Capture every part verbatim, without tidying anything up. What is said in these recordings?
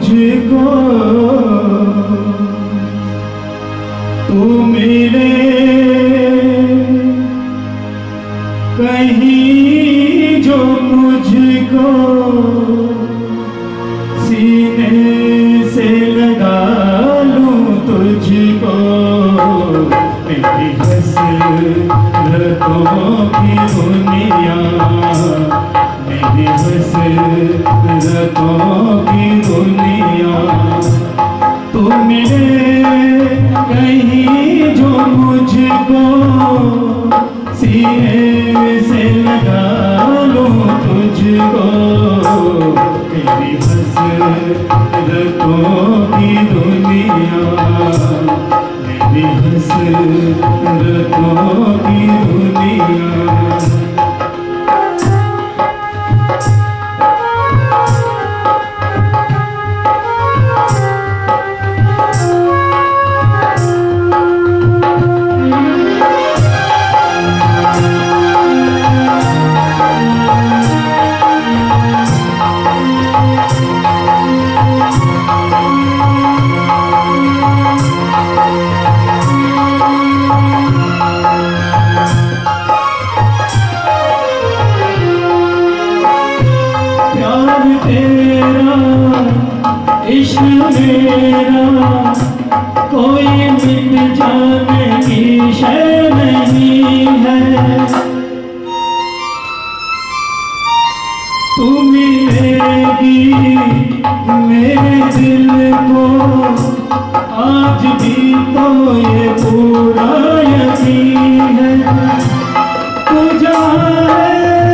मुझको तू मिले कहीं जो मुझको सीने से लगा लूं तुझको मेरी हसरतों की दुनिया मेरी हसरतों की दुनिया तू मिले कहीं जो मुझको सीने से लगा लूं तुझको मेरी हसरतों की दुनिया मेरी हसरतों की दुनिया। इश्क मेरा कोई मिट जाने की शय नहीं है तू मिलेगी मेरे दिल को आज भी तो ये पूरा यकीन है तू जहाँ है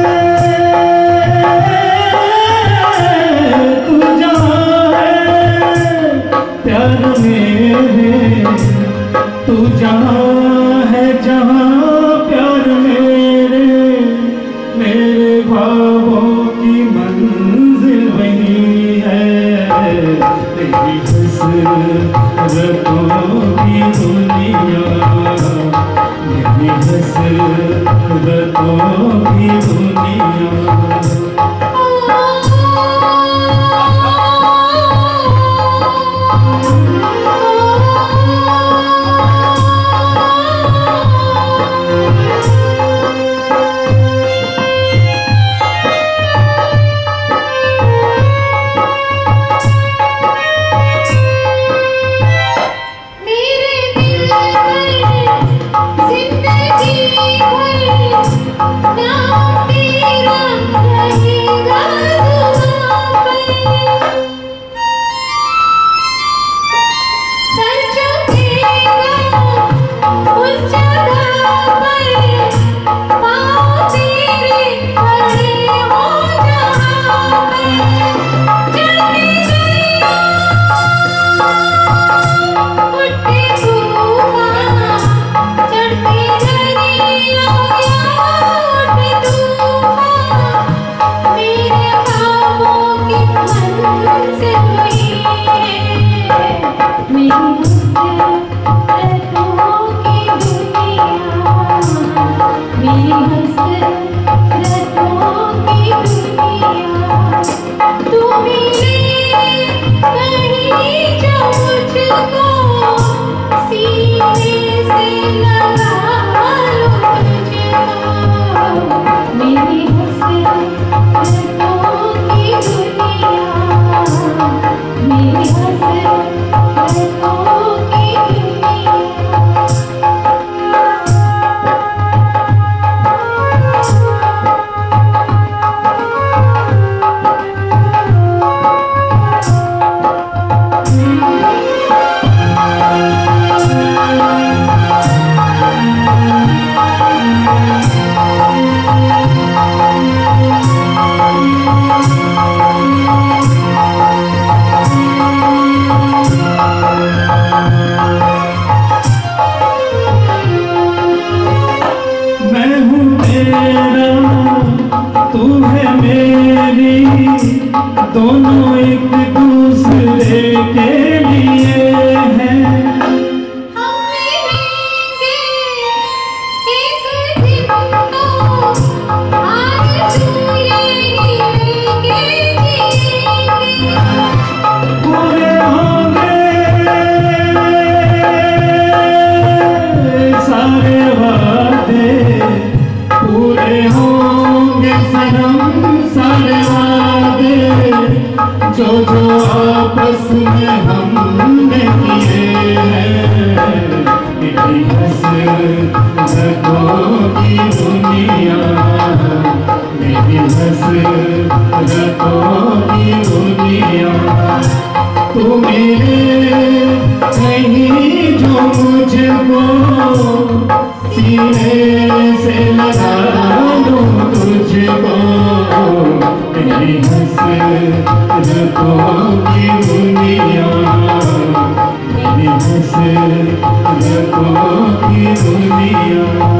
तू जहाँ है प्यार मेरे तू जहाँ है जहाँ प्यार मेरे मेरे ख्वाबों की मंजिल वही है तेरी हसरतों की दुनिया मेरी हसरतों की दुनिया। में हमने किए हैं, मेरी हसरतों की दुनिया, मेरी हसरतों की दुनिया। तू मेरे कहीं जो मुझको सीने से लगा लूं तुझको, मेरी हसरतों की दुनिया, मेरी हसरतों की दुनिया।